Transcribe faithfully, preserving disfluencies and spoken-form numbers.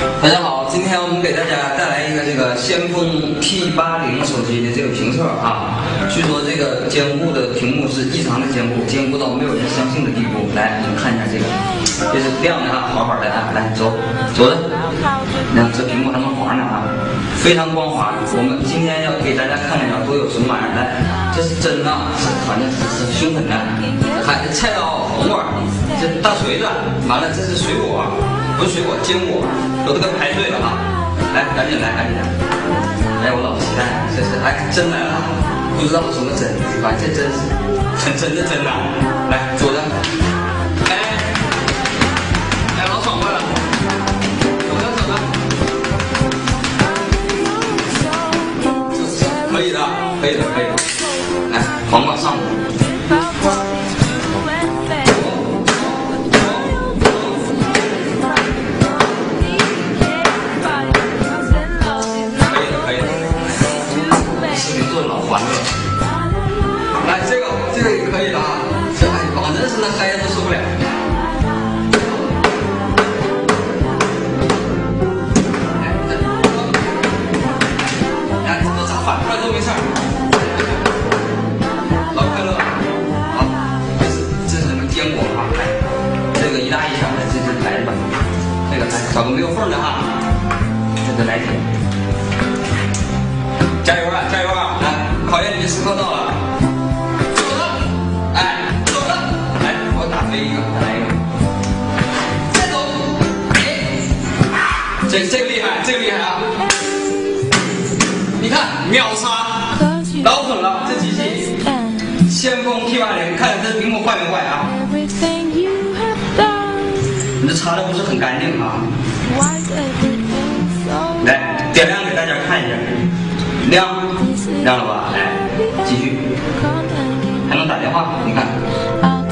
大家好，今天我们给大家带来一个这个先锋 T 八十手机的这个评测啊。据说这个坚固的屏幕是异常的坚固，坚固到没有人相信的地步。来，你们看一下这个，这是亮的啊，好好的啊，来走走着，你看这屏幕还能滑呢啊，非常光滑。我们今天要给大家看看都有什么玩意儿。来，这是针啊，是好像是是凶狠的，还菜刀、黄瓜，这大锤子，完了这是水果。不是水果，坚果，有的跟排队了哈！来，赶紧来，赶紧来！哎，我老期待，这是哎，真来了，不知道什么针，反正这真是很真的针呐！来，左着，哎，哎，老爽快了，走着走着，就是可以的，可以的，可以的。来，黄瓜上午。来，这个这个也可以的啊，这还反正是那嗨都受不了。哎，这都咋反过来都没事儿，老快乐。好，这是这是什么坚果啊？来，这个一大一小的，这是来吧，这个来找个没有缝的哈，这个来点，加油啊，加油啊！来，考验你的时刻到了。来一个，再来一个，再走，哎，这这个厉害，这个厉害啊！你看秒杀，老狠了，这机器，先锋 T 八十，看这屏幕坏没坏啊？你这擦的不是很干净啊？来，点亮给大家看一下，亮，亮了吧？来，继续，还能打电话，你看。